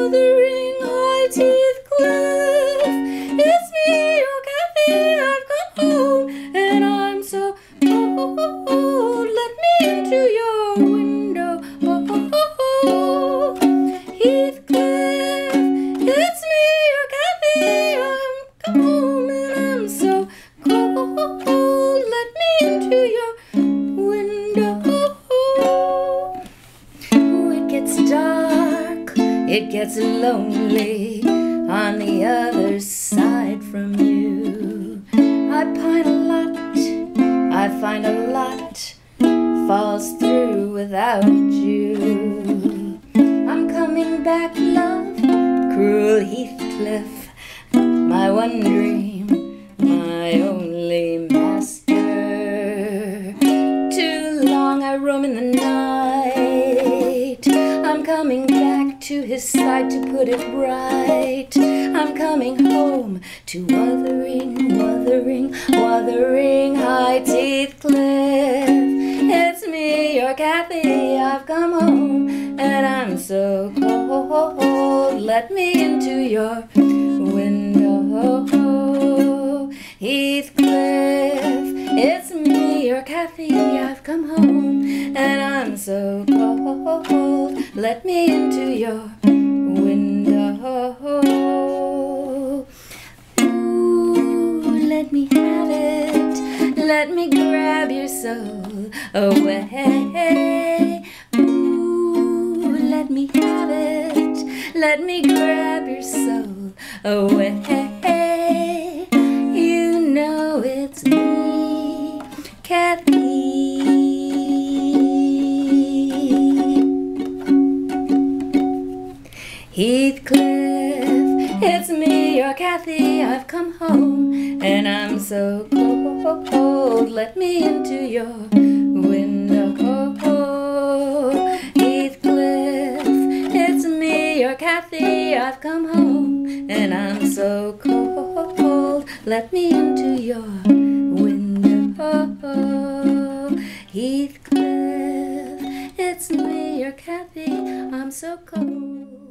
Wuthering Heights, Heathcliff. It's me, your Kathy. I've come home, and I'm so cold. Let me into your window. Heathcliff, it's me, your Kathy. I'm come home, and I'm so cold. Let me into your window. It gets dark, it gets lonely on the other side from you. I pine a lot, I find a lot falls through without you. I'm coming back, love, cruel Heathcliff, my one dream, my only master. Too long I roam in the night. I'm coming back to his side to put it right. I'm coming home to Wuthering Heights, Heathcliff. It's me, your Kathy. I've come home, and I'm so cold. Let me into your window. Heathcliff, it's me, your Kathy. I've come home, and I'm so cold. Let me into your window. Ooh, let me have it. Let me grab your soul away. Ooh, let me have it. Let me grab your soul away. You know it's me, Kathy. Heathcliff, it's me, your Kathy. I've come home, and I'm so cold. Let me into your window. Heathcliff, it's me, your Kathy. I've come home, and I'm so cold. Let me into your window. Heathcliff, it's me, your Kathy. I'm so cold.